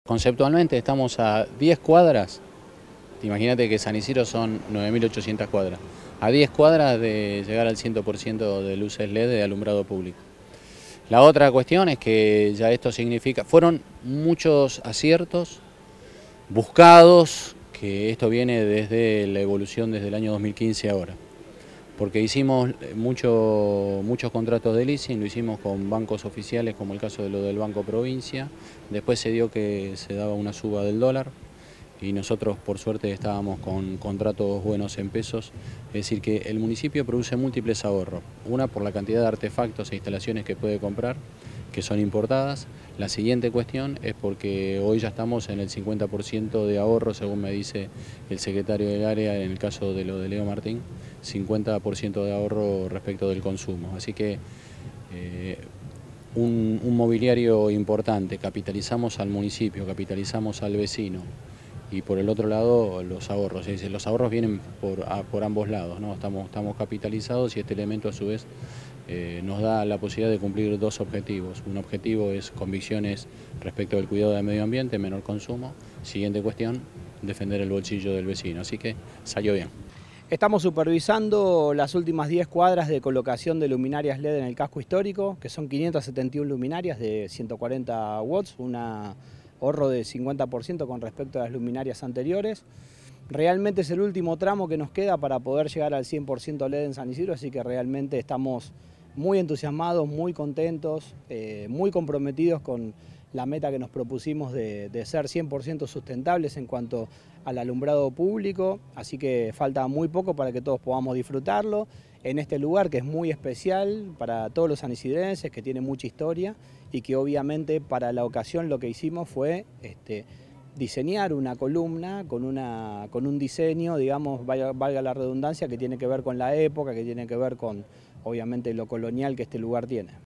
Conceptualmente estamos a 10 cuadras, imagínate que San Isidro son 9.800 cuadras, a 10 cuadras de llegar al 100% de luces LED de alumbrado público. La otra cuestión es que ya esto significa, fueron muchos aciertos buscados, que esto viene desde la evolución desde el año 2015 ahora. Porque hicimos muchos contratos de leasing, lo hicimos con bancos oficiales como el caso de lo del Banco Provincia, después se dio que se daba una suba del dólar y nosotros por suerte estábamos con contratos buenos en pesos, es decir que el municipio produce múltiples ahorros, una por la cantidad de artefactos e instalaciones que puede comprar, que son importadas. La siguiente cuestión es porque hoy ya estamos en el 50% de ahorro, según me dice el secretario del área, en el caso de lo de Leo Martín, 50% de ahorro respecto del consumo. Así que un mobiliario importante, capitalizamos al municipio, capitalizamos al vecino. Y por el otro lado los ahorros, es decir, los ahorros vienen por ambos lados, ¿no? Estamos capitalizados y este elemento a su vez nos da la posibilidad de cumplir dos objetivos. Un objetivo es convicciones respecto del cuidado del medio ambiente, menor consumo. Siguiente cuestión, defender el bolsillo del vecino, así que salió bien. Estamos supervisando las últimas 10 cuadras de colocación de luminarias LED en el casco histórico, que son 571 luminarias de 140 watts, un ahorro de 50% con respecto a las luminarias anteriores. Realmente es el último tramo que nos queda para poder llegar al 100% LED en San Isidro, así que realmente estamos muy entusiasmados, muy contentos, muy comprometidos con la meta que nos propusimos de ser 100% sustentables en cuanto al alumbrado público, así que falta muy poco para que todos podamos disfrutarlo en este lugar que es muy especial para todos los sanisidrenses, que tiene mucha historia y que obviamente para la ocasión lo que hicimos fue diseñar una columna con un diseño, digamos, valga la redundancia, que tiene que ver con la época, que tiene que ver con obviamente lo colonial que este lugar tiene.